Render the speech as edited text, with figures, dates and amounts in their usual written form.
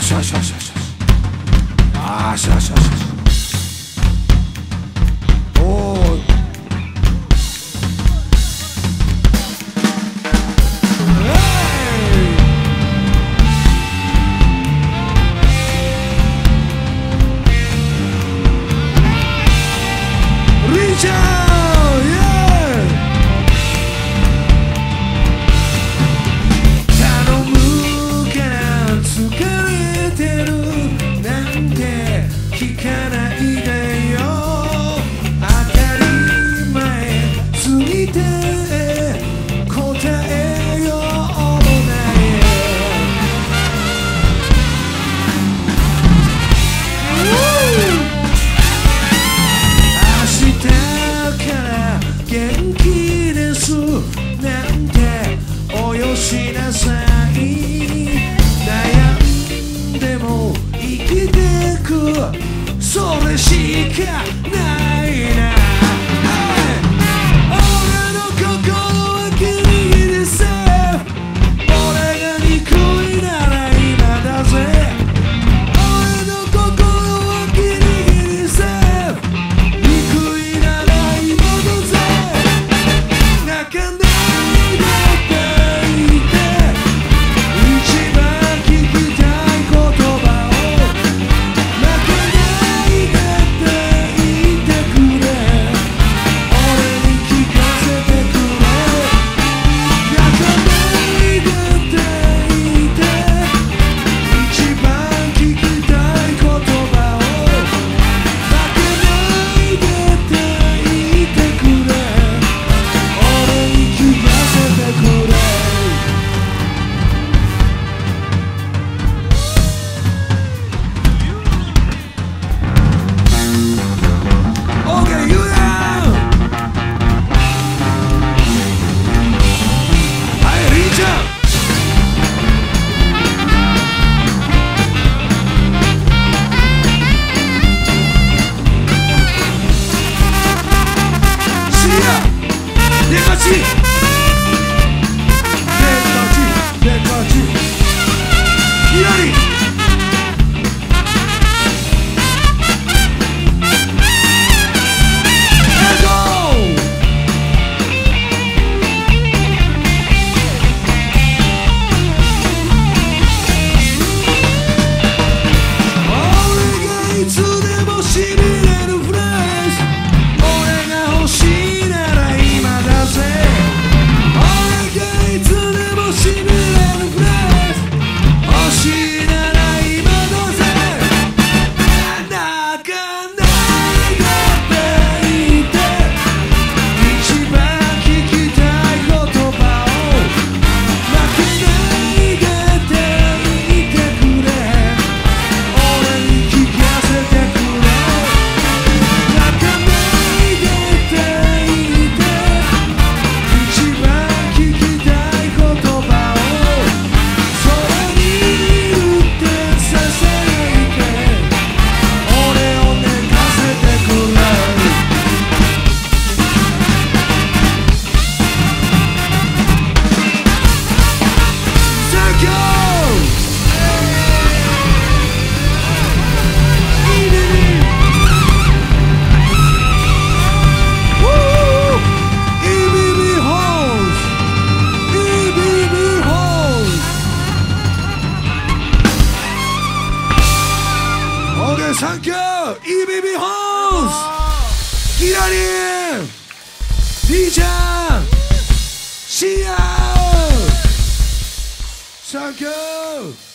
しよしよしよしよし。あしよしよしよし。おお。リーちゃん。聞かないでよ、当たり前すぎて答えようもない明日から元気ですなんておよしなさい。悩んでも生きてくそれしかないな。俺の心はギリギリセーフ。俺が憎いなら今だぜ。俺の心はギリギリセーフ。憎いなら今だぜ。泣かないでって言って一番聞きたい言葉をサンキュー EBB ホースヒラリン D ちゃんシアーサンキュー